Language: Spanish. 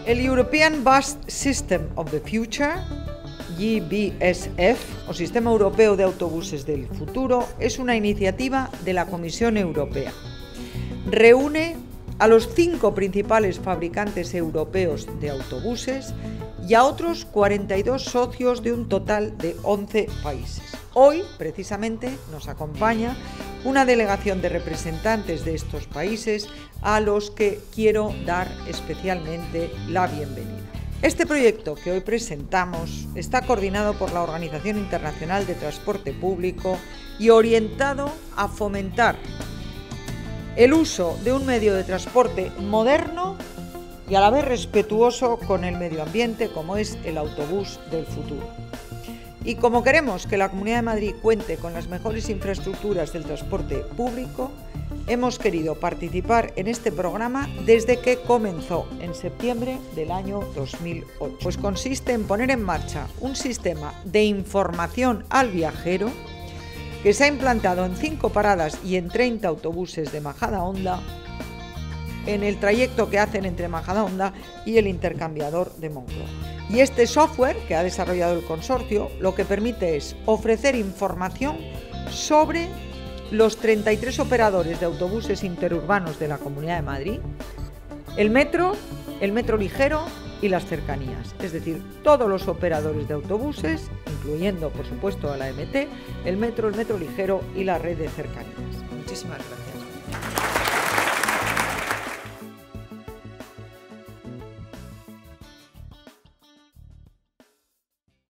El European Bus System of the Future, GBSF, o Sistema Europeo de Autobuses del Futuro, es una iniciativa de la Comisión Europea. Reúne a los 5 principales fabricantes europeos de autobuses y a otros 42 socios de un total de 11 países. Hoy, precisamente, nos acompaña una delegación de representantes de estos países a los que quiero dar especialmente la bienvenida. Este proyecto que hoy presentamos está coordinado por la Organización Internacional de Transporte Público y orientado a fomentar el uso de un medio de transporte moderno y a la vez respetuoso con el medio ambiente, como es el autobús del futuro. Y como queremos que la Comunidad de Madrid cuente con las mejores infraestructuras del transporte público, hemos querido participar en este programa desde que comenzó en septiembre del año 2008. Pues consiste en poner en marcha un sistema de información al viajero que se ha implantado en 5 paradas y en 30 autobuses de Majadahonda en el trayecto que hacen entre Majadahonda y el intercambiador de Moncloa. Y este software que ha desarrollado el consorcio lo que permite es ofrecer información sobre los 33 operadores de autobuses interurbanos de la Comunidad de Madrid, el metro ligero y las cercanías, es decir, todos los operadores de autobuses, incluyendo por supuesto a la MT, el metro ligero y la red de cercanías. Muchísimas gracias.